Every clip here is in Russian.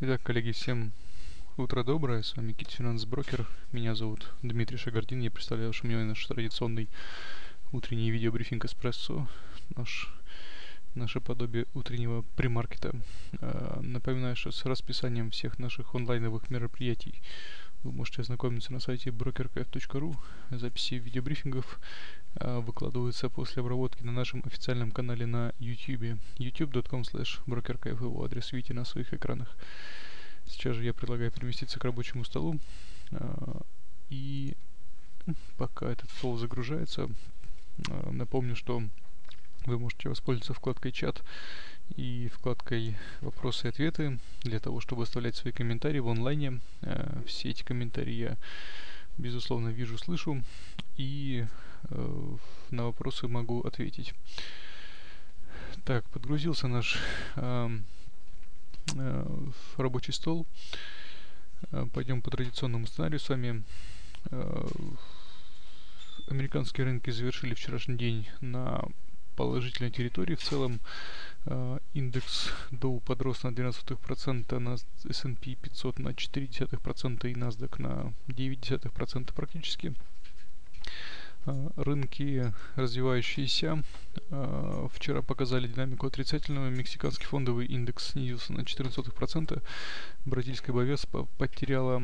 Итак, коллеги, всем утро доброе. С вами Кит Финанс Брокер. Меня зовут Дмитрий Шагардин. Я представляю вашему вниманию наш традиционный утренний видеобрифинг «Эспрессо». Наше подобие утреннего премаркета. Напоминаю, что с расписанием всех наших онлайновых мероприятий вы можете ознакомиться на сайте brokerkf.ru. Записи видеобрифингов выкладываются после обработки на нашем официальном канале на YouTube. youtube.com/brokerkf. Его адрес видите на своих экранах. Сейчас же я предлагаю переместиться к рабочему столу. И пока этот стол загружается, напомню, что вы можете воспользоваться вкладкой «Чат» и вкладкой «Вопросы и ответы» для того, чтобы оставлять свои комментарии в онлайне. Все эти комментарии я, безусловно, вижу, слышу, и на вопросы могу ответить. Так, подгрузился наш рабочий стол. Пойдем по традиционному сценарию с вами. Американские рынки завершили вчерашний день на положительной территории. В целом индекс Dow подрос на 0,12%, на S&P 500 на 0,4% и NASDAQ на 0,9% практически. Рынки развивающиеся вчера показали динамику отрицательную. Мексиканский фондовый индекс снизился на 0,14%. Бразильская Бовеспа потеряла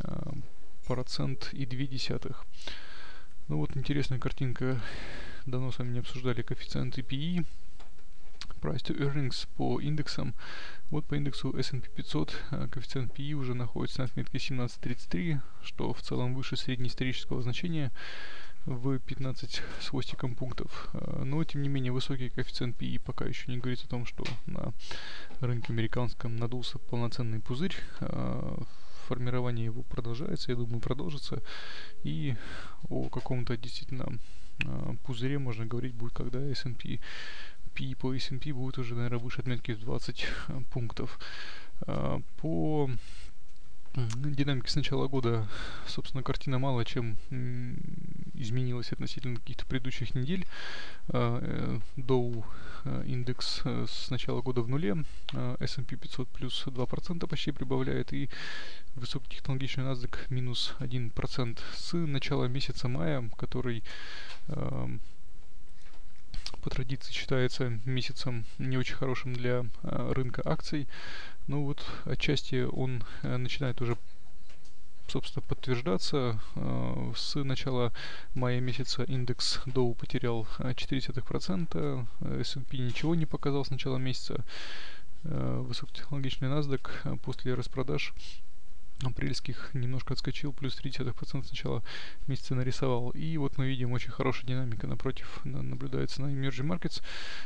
1,2%. Ну вот интересная картинка. Давно с вами не обсуждали коэффициенты PE, Price to Earnings по индексам. Вот по индексу S&P 500 коэффициент PE уже находится на отметке 17,33, что в целом выше среднеисторического значения в 15 с хвостиком пунктов. Но, тем не менее, высокий коэффициент PE пока еще не говорит о том, что на рынке американском надулся полноценный пузырь. Формирование его продолжается, я думаю, продолжится. И о каком-то действительно пузыре можно говорить будет, когда S&P PE по S&P будет уже, наверное, выше отметки в 20 пунктов. По динамике с начала года, собственно, картина мало чем изменилась относительно каких-то предыдущих недель. Dow индекс с начала года в нуле, S&P 500 плюс 2% почти прибавляет, и высокотехнологичный NASDAQ минус 1%. С начала месяца мая, который по традиции считается месяцем не очень хорошим для рынка акций, но вот отчасти он начинает уже, собственно, подтверждаться. С начала мая месяца индекс Dow потерял 0,4%, S&P ничего не показал с начала месяца. Высокотехнологичный NASDAQ после распродаж апрельских немножко отскочил, плюс 0,3% с начала месяца нарисовал. И вот мы видим очень хорошая динамика напротив наблюдается на Emerging Markets.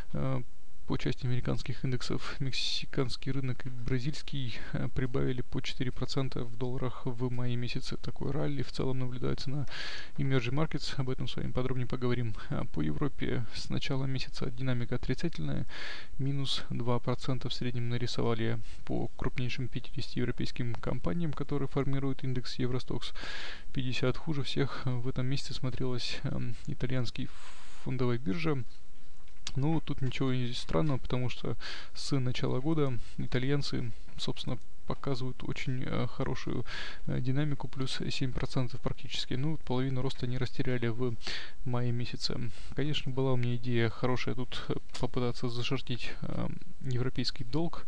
По части американских индексов мексиканский рынок и бразильский прибавили по 4% в долларах в мае месяце. Такой ралли в целом наблюдается на Emerging Markets. Об этом с вами подробнее поговорим. По Европе с начала месяца динамика отрицательная. Минус 2% в среднем нарисовали по крупнейшим 50 европейским компаниям, которые формируют индекс Евростокс 50. Хуже всех в этом месяце смотрелась итальянский фондовая биржа. Ну, тут ничего здесь странного, потому что с начала года итальянцы, собственно, показывают очень хорошую динамику, плюс 7% практически. Ну, половину роста они растеряли в мае месяце. Конечно, была у меня идея хорошая тут попытаться зашортить европейский долг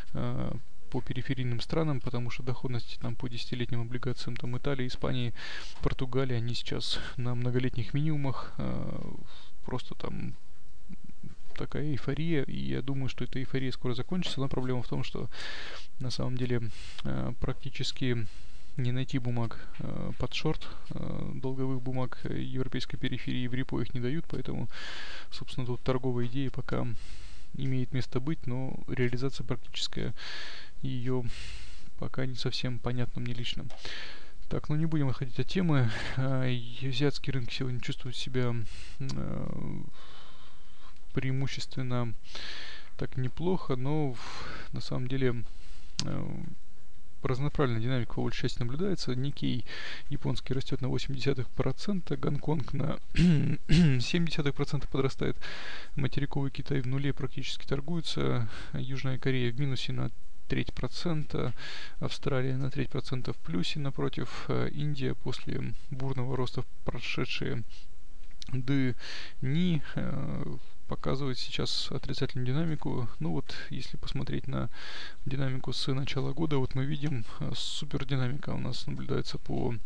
по периферийным странам, потому что доходности там по десятилетним облигациям там Италии, Испании, Португалии, они сейчас на многолетних минимумах, просто там такая эйфория, и я думаю, что эта эйфория скоро закончится, но проблема в том, что на самом деле практически не найти бумаг под шорт, долговых бумаг европейской периферии в репо их не дают, поэтому, собственно, тут торговая идея пока имеет место быть, но реализация практическая ее пока не совсем понятна мне лично. Так, ну не будем отходить от темы. Азиатские рынки сегодня чувствуют себя преимущественно так неплохо, но на самом деле разнонаправленная динамика по большей части наблюдается. Никей японский растет на 0,8%, Гонконг на 0,7% подрастает, материковый Китай в нуле практически торгуется, Южная Корея в минусе на 0,3%, Австралия на 0,3% в плюсе, напротив, Индия после бурного роста прошедшие дни показывает сейчас отрицательную динамику. Ну вот, если посмотреть на динамику с начала года, вот мы видим супер динамика у нас наблюдается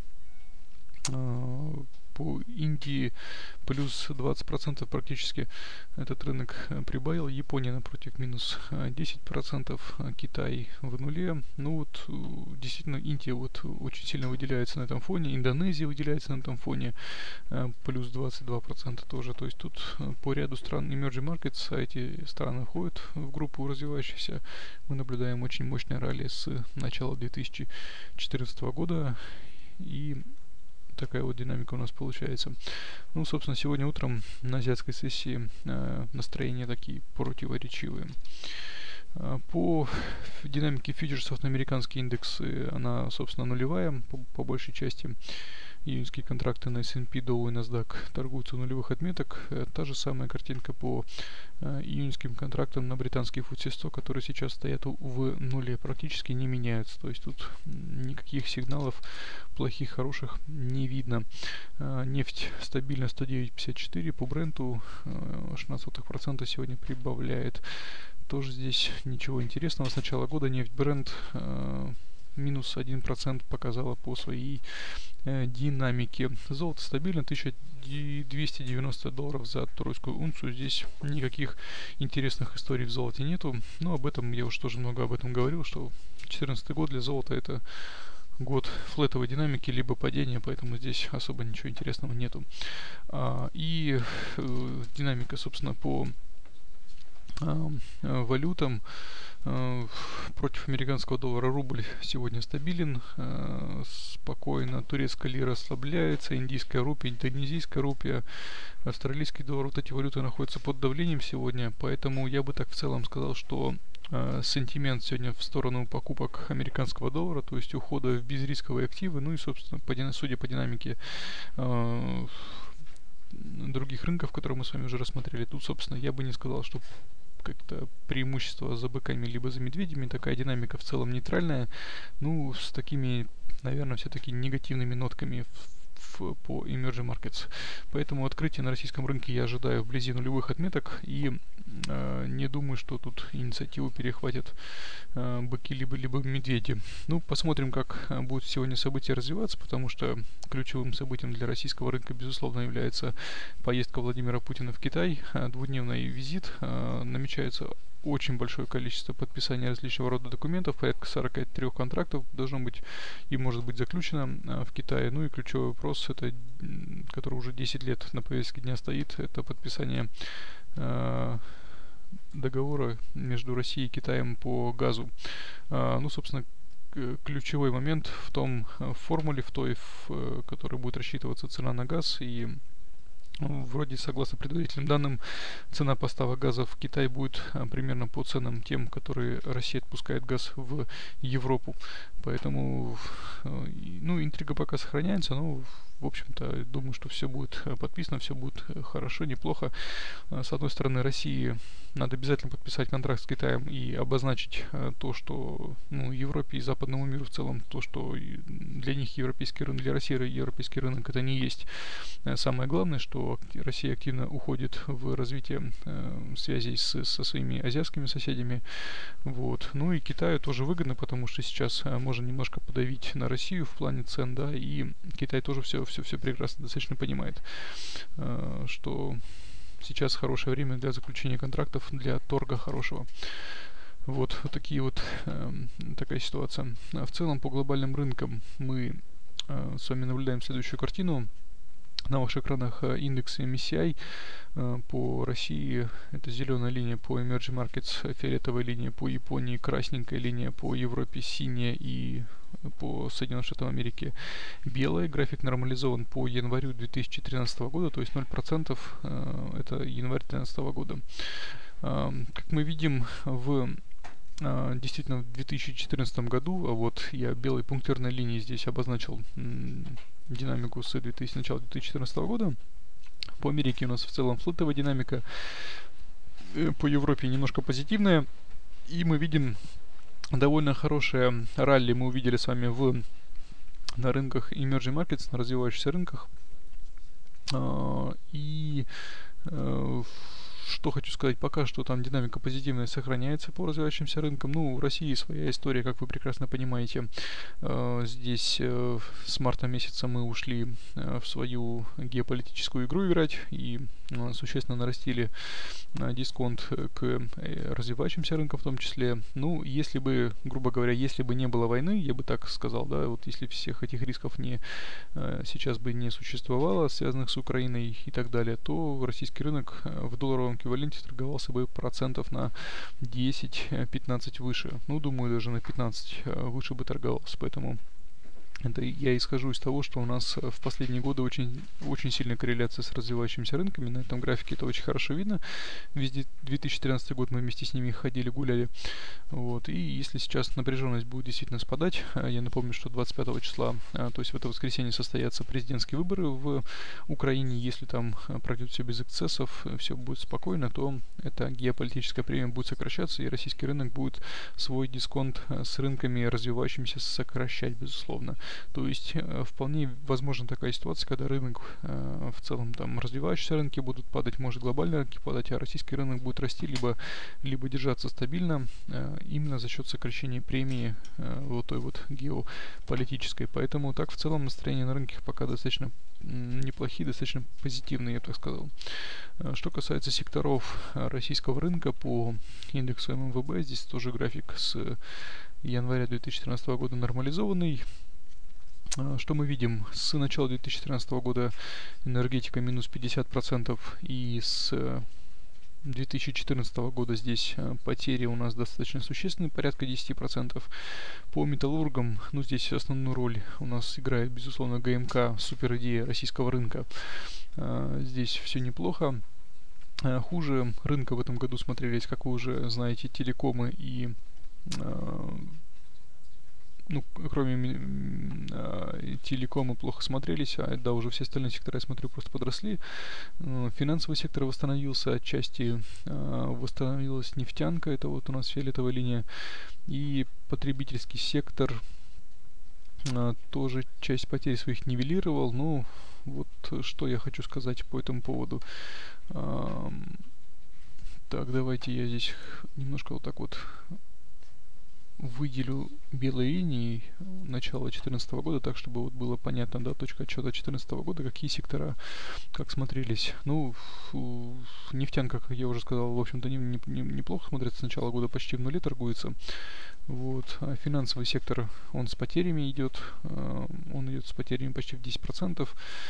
по Индии плюс 20% практически этот рынок прибавил. Япония напротив минус 10%, Китай в нуле. Ну вот действительно Индия вот очень сильно выделяется на этом фоне, Индонезия выделяется на этом фоне плюс 22% тоже. То есть тут по ряду стран emerging markets, а эти страны входят в группу развивающихся, мы наблюдаем очень мощное ралли с начала 2014 года, и такая вот динамика у нас получается. Ну, собственно, сегодня утром на азиатской сессии настроения такие противоречивые. По динамике фьючерсов на американские индексы она, собственно, нулевая по большей части. Июньские контракты на S&P, Dow и NASDAQ торгуются у нулевых отметок. Та же самая картинка по июньским контрактам на британские FTSE 100, которые сейчас стоят в нуле, практически не меняются. То есть тут никаких сигналов плохих, хороших не видно. Нефть стабильно 109.54, по Бренту 0,16% сегодня прибавляет. Тоже здесь ничего интересного. С начала года нефть Brent минус 1% показала по своей динамике. Золото стабильно, $1290 за тройскую унцию. Здесь никаких интересных историй в золоте нету. Но об этом я уже тоже много об этом говорил, что 2014 год для золота это год флетовой динамики, либо падения, поэтому здесь особо ничего интересного нету. Динамика, собственно, по валютам. Против американского доллара рубль сегодня стабилен, спокойно. Турецкая лира ослабляется, индийская рупия, индонезийская рупия, австралийский доллар. Вот эти валюты находятся под давлением сегодня, поэтому я бы так в целом сказал, что сентимент сегодня в сторону покупок американского доллара, то есть ухода в безрисковые активы, ну и, собственно, судя по динамике других рынков, которые мы с вами уже рассмотрели, тут, собственно, я бы не сказал, что как-то преимущество за быками либо за медведями. Такая динамика в целом нейтральная. Ну, с такими, наверное, все-таки негативными нотками по emerging markets. Поэтому открытие на российском рынке я ожидаю вблизи нулевых отметок, и не думаю, что тут инициативу перехватят быки либо медведи. Ну, посмотрим, как будут сегодня события развиваться, потому что ключевым событием для российского рынка, безусловно, является поездка Владимира Путина в Китай, двудневный визит. Намечается очень большое количество подписания различного рода документов, порядка 43 контрактов должно быть и может быть заключено в Китае. Ну и ключевой вопрос, это, который уже 10 лет на повестке дня стоит, это подписание договора между Россией и Китаем по газу. Ну, собственно, ключевой момент в том формуле, в той, в которой будет рассчитываться цена на газ, и вроде, согласно предварительным данным, цена поставок газа в Китай будет примерно по ценам тем, которые Россия отпускает газ в Европу. Поэтому, ну, интрига пока сохраняется, но, в общем-то, думаю, что все будет подписано, все будет хорошо, неплохо. С одной стороны, России надо обязательно подписать контракт с Китаем и обозначить то, что, ну, Европе и западному миру в целом, то, что для них европейский рынок, для России европейский рынок это не есть самое главное, что Россия активно уходит в развитие связей со своими азиатскими соседями. Вот. Ну и Китаю тоже выгодно, потому что сейчас можно немножко подавить на Россию в плане цен, да, и Китай тоже все прекрасно достаточно понимает, что сейчас хорошее время для заключения контрактов, для торга хорошего. Вот такие вот такая ситуация. В целом по глобальным рынкам мы с вами наблюдаем следующую картину. На ваших экранах индекс MSCI по России, это зеленая линия по Emerging Markets, фиолетовая линия по Японии, красненькая линия по Европе, синяя, и по Соединенным Штатам Америки белая. График нормализован по январю 2013 года, то есть 0% это январь 2013 года. Как мы видим, действительно в 2014 году, а вот я белой пунктирной линией здесь обозначил динамику с начала 2014 года. По Америке у нас в целом флотовая динамика, по Европе немножко позитивная, и мы видим Довольно хорошее ралли мы увидели с вами на рынках emerging markets, на развивающихся рынках. И Э, Что хочу сказать, пока что там динамика позитивная сохраняется по развивающимся рынкам. Ну, в России своя история, как вы прекрасно понимаете. Здесь с марта месяца мы ушли в свою геополитическую игру играть и существенно нарастили дисконт к развивающимся рынкам в том числе. Ну, если бы, грубо говоря, если бы не было войны, я бы так сказал, да, вот если всех этих рисков сейчас бы не существовало, связанных с Украиной и так далее, то российский рынок в долларовом эквиваленте торговался бы процентов на 10-15 выше. Ну, думаю, даже на 15 выше бы торговался, поэтому это я исхожу из того, что у нас в последние годы очень сильная корреляция с развивающимися рынками. На этом графике это очень хорошо видно. Везде 2013 год мы вместе с ними ходили, гуляли. Вот. И если сейчас напряженность будет действительно спадать, я напомню, что 25 числа, то есть в это воскресенье, состоятся президентские выборы в Украине. Если там пройдет все без эксцессов, все будет спокойно, то эта геополитическая премия будет сокращаться, и российский рынок будет свой дисконт с рынками развивающимися сокращать, безусловно. То есть вполне возможна такая ситуация, когда рынок в целом, там развивающиеся рынки будут падать, может глобальные рынки падать, а российский рынок будет расти либо держаться стабильно именно за счет сокращения премии вот той вот геополитической. Поэтому так в целом настроение на рынке пока достаточно неплохие, достаточно позитивные, я бы так сказал. Что касается секторов российского рынка по индексу ММВБ, здесь тоже график с января 2013 года нормализованный. Что мы видим? С начала 2013 года энергетика минус 50%, и с 2014 года здесь потери у нас достаточно существенные, порядка 10%. По металлургам, ну здесь основную роль у нас играет, безусловно, ГМК, супер идея российского рынка. Здесь все неплохо. Хуже рынка в этом году смотрелись, как вы уже знаете, телекомы и ну, кроме телекома плохо смотрелись, да, уже все остальные сектора, я смотрю, просто подросли. Финансовый сектор восстановился, отчасти восстановилась нефтянка, это вот у нас фиолетовая линия, и потребительский сектор тоже часть потерь своих нивелировал. Ну, вот что я хочу сказать по этому поводу. Так, давайте я здесь немножко вот так вот выделю белой линией начало 2014 года, так чтобы вот было понятно, да, точка отчета 2014 года, какие сектора как смотрелись. Ну, нефтянка, как я уже сказал, в общем-то неплохо смотрится, с начала года почти в нуле торгуется. Вот. А финансовый сектор, он с потерями идет, он идет с потерями почти в 10%.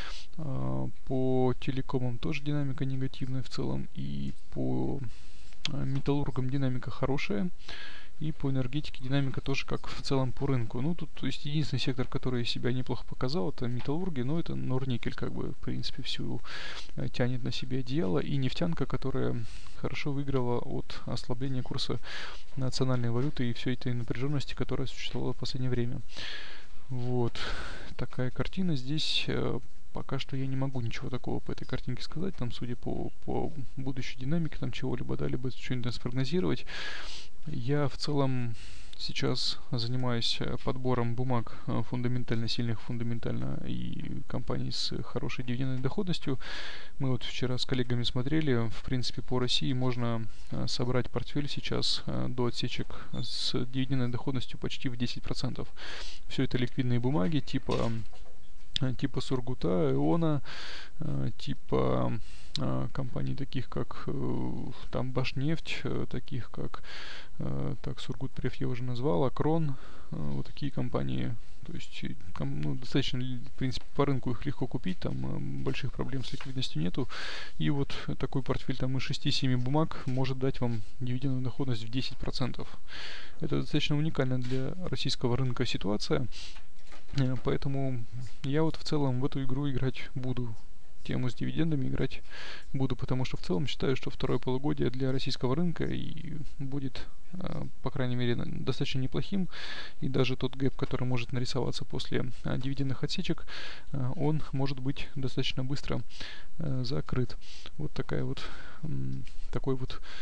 По телекомам тоже динамика негативная в целом, и по металлургам динамика хорошая. И по энергетике динамика тоже как в целом по рынку. Ну, тут, то есть, единственный сектор, который себя неплохо показал, это металлурги, но это Норникель, как бы, в принципе, всю тянет на себе одеяло. И нефтянка, которая хорошо выиграла от ослабления курса национальной валюты и всей этой напряженности, которая существовала в последнее время. Вот. Такая картина. Здесь пока что я не могу ничего такого по этой картинке сказать, там, судя по будущей динамике, там чего-либо, да, либо что-нибудь спрогнозировать. Я в целом сейчас занимаюсь подбором бумаг фундаментально сильных, фундаментально и компаний с хорошей дивидендной доходностью. Мы вот вчера с коллегами смотрели, в принципе, по России можно собрать портфель сейчас до отсечек с дивидендной доходностью почти в 10%. Все это ликвидные бумаги типа Сургута, Иона, типа компаний таких как там Башнефть, таких как так, Сургутпреф я уже назвал, Акрон, вот такие компании. То есть, ну, достаточно, в принципе, по рынку их легко купить, там больших проблем с ликвидностью нету. И вот такой портфель там из 6-7 бумаг может дать вам дивидендную доходность в 10%. Это достаточно уникальная для российского рынка ситуация. Поэтому я вот в целом в эту игру играть буду. Тему с дивидендами играть буду, потому что в целом считаю, что второе полугодие для российского рынка и будет, по крайней мере, достаточно неплохим. И даже тот гэп, который может нарисоваться после дивидендных отсечек, он может быть достаточно быстро закрыт. Вот такой вот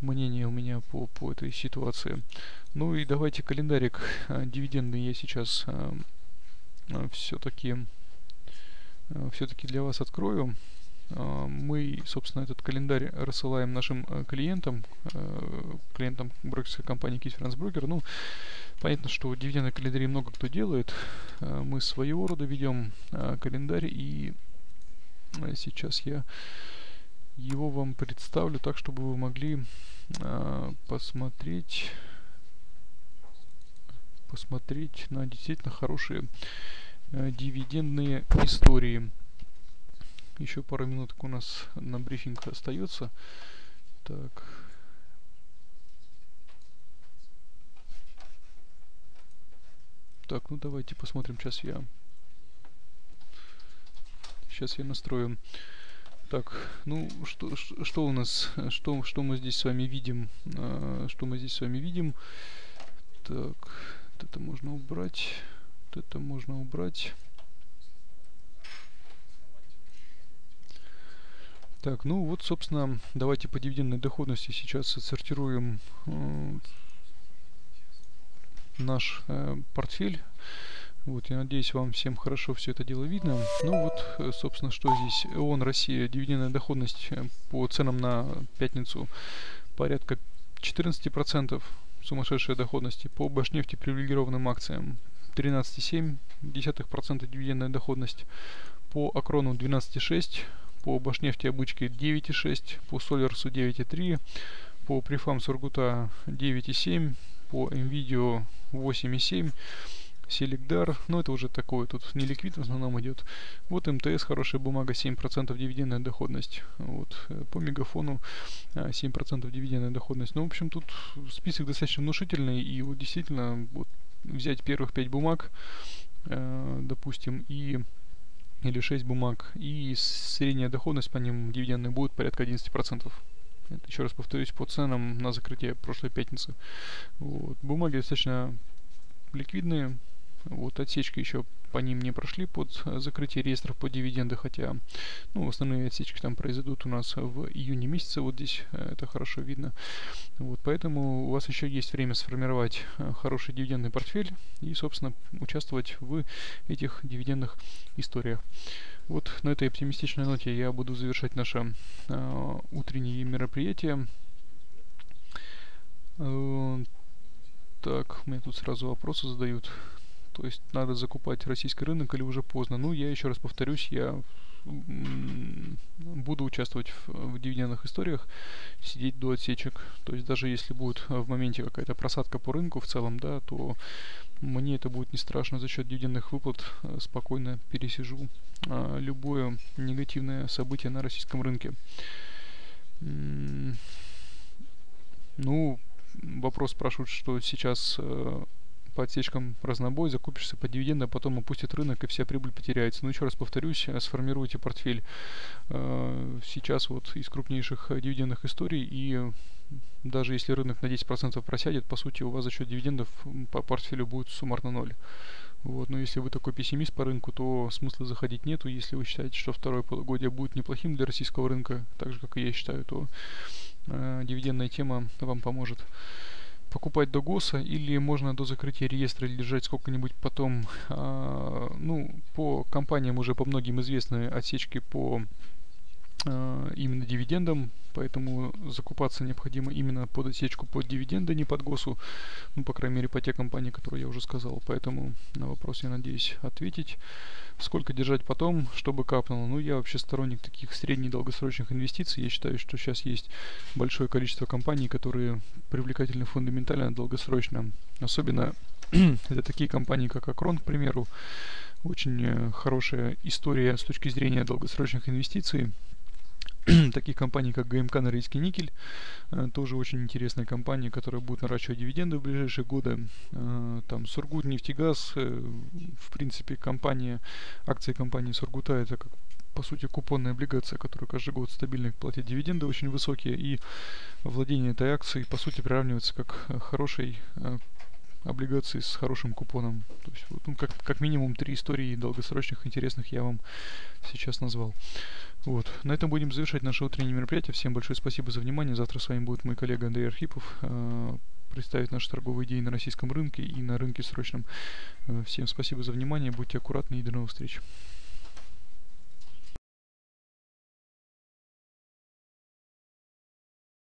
мнение у меня по этой ситуации. Ну и давайте календарик дивидендный я сейчас все-таки для вас открою. Мы, собственно, этот календарь рассылаем нашим клиентам брокерской компании Keys Finance Broker. Ну, понятно, что дивидендные календари много кто делает. Мы своего рода ведем календарь, и сейчас я его вам представлю так, чтобы вы могли посмотреть на действительно хорошие дивидендные истории. Еще пару минуток у нас на брифинг остается. Так. Так, ну давайте посмотрим. Сейчас я настрою. Так, ну что у нас, что мы здесь с вами видим? Так, вот это можно убрать. Так, ну вот, собственно, давайте по дивидендной доходности сейчас отсортируем наш портфель. Вот, я надеюсь, вам всем хорошо все это дело видно. Ну вот, собственно, что здесь. ООН Россия, дивидендная доходность по ценам на пятницу порядка 14%, сумасшедшая доходность. По Башнефти привилегированным акциям 13,7% дивидендная доходность. По Акрону 12,6%. По Башнефти обычке 9,6%. По Солярсу 9,3%. По Прифам Сургута 9,7%. По МВидео 8,7%. Селегдар, ну это уже такое, тут не ликвид в основном идет. Вот МТС, хорошая бумага, 7% дивидендная доходность. Вот, по Мегафону 7% дивидендная доходность. Ну, в общем, тут список достаточно внушительный, и вот действительно, вот, взять первых 5 бумаг, допустим, или 6 бумаг, и средняя доходность по ним дивидендная будет порядка 11%. Это, еще раз повторюсь, по ценам на закрытие прошлой пятницы. Вот. Бумаги достаточно ликвидные. Вот, отсечки еще по ним не прошли под закрытие реестров по дивиденды, хотя, ну, основные отсечки там произойдут у нас в июне месяце, вот здесь это хорошо видно. Вот, поэтому у вас еще есть время сформировать хороший дивидендный портфель и, собственно, участвовать в этих дивидендных историях. Вот на этой оптимистичной ноте я буду завершать наше утреннее мероприятие. Так, мне тут сразу вопросы задают. То есть надо закупать российский рынок или уже поздно? Ну, я еще раз повторюсь, я буду участвовать в дивидендных историях, сидеть до отсечек. То есть даже если будет в моменте какая-то просадка по рынку в целом, да, то мне это будет не страшно. За счет дивидендных выплат спокойно пересижу любое негативное событие на российском рынке. Ну, вопрос спрашивают, что сейчас по отсечкам разнобой, закупишься по дивиденду, а потом опустит рынок и вся прибыль потеряется. Но еще раз повторюсь, сформируйте портфель сейчас вот из крупнейших дивидендных историй, и даже если рынок на 10% просядет, по сути у вас за счет дивидендов по портфелю будет суммарно 0. Вот, но если вы такой пессимист по рынку, то смысла заходить нету. Если вы считаете, что второе полугодие будет неплохим для российского рынка, так же как и я считаю, то дивидендная тема вам поможет покупать до ГОСа, или можно до закрытия реестра держать сколько-нибудь потом. Ну, по компаниям уже по многим известны отсечки по именно дивидендам, поэтому закупаться необходимо именно под отсечку под дивиденды, не под ГОСу, ну, по крайней мере, по те компании, которые я уже сказал. Поэтому на вопрос я надеюсь ответить. Сколько держать потом, чтобы капнуло? Ну, я вообще сторонник таких средне-долгосрочных инвестиций. Я считаю, что сейчас есть большое количество компаний, которые привлекательны фундаментально долгосрочно. Особенно это такие компании, как Акрон, к примеру. Очень хорошая история с точки зрения долгосрочных инвестиций. Таких компаний, как ГМК Норильский никель, тоже очень интересная компания, которая будет наращивать дивиденды в ближайшие годы. Там Сургутнефтегаз, в принципе, акции компании Сургута, это как, по сути, купонная облигация, которая каждый год стабильно платит дивиденды очень высокие, и владение этой акцией, по сути, приравнивается как хорошей облигаций с хорошим купоном. То есть, вот, ну, как минимум 3 истории долгосрочных интересных я вам сейчас назвал. Вот. На этом будем завершать наше утреннее мероприятие. Всем большое спасибо за внимание. Завтра с вами будет мой коллега Андрей Архипов представить наши торговые идеи на российском рынке и на рынке срочном. Всем спасибо за внимание. Будьте аккуратны и до новых встреч.